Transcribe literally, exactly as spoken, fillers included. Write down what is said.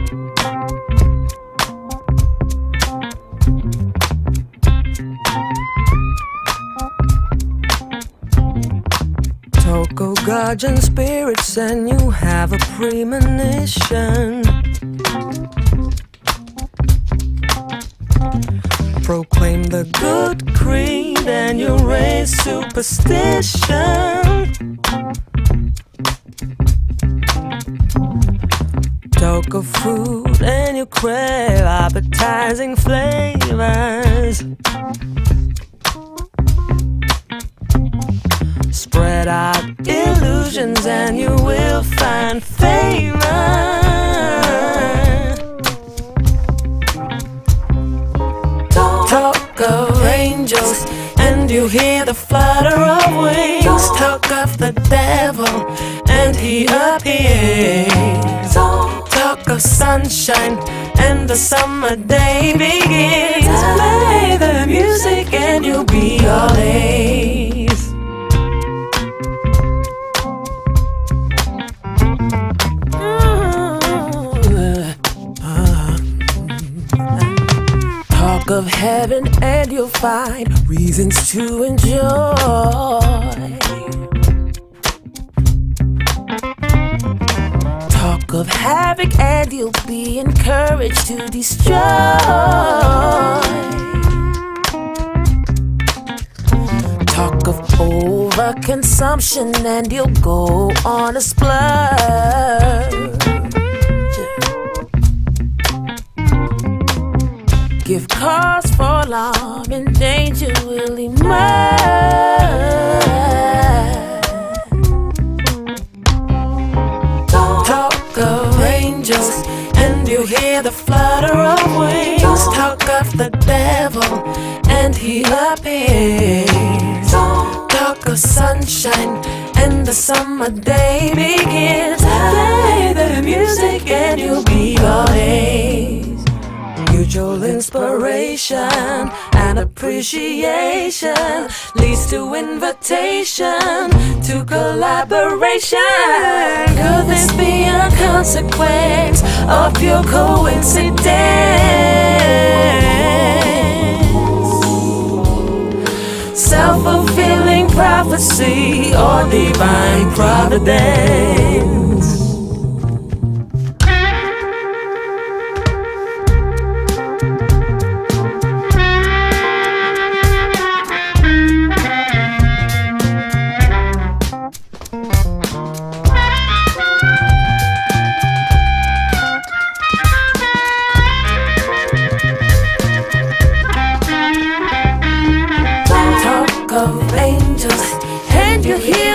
Talk of guardian spirits and you have a premonition. Proclaim the good creed and you raise superstition. Talk of food and you crave appetizing flavors. Spread out illusions and you will find favor. Talk of angels and you hear the flutter of wings. Talk of the devil and he appears. Talk of sunshine and the summer day begins. Play the music and you'll be all A's. Talk of heaven and you'll find reasons to enjoy. Talk of havoc and you'll be encouraged to destroy. Talk of overconsumption and you'll go on a splurge. Give cause for alarm and danger will emerge. Talk of angels and you hear the flutter of wings. Talk of the devil and he appears. Talk of sunshine and the summer day begins. Play the music and you'll be all A's. Mutual inspiration and appreciation leads to invitation to collaboration. Could this be a consequence of pure coincidence? Self-fulfilling prophecy or divine providence? Of angels and you hear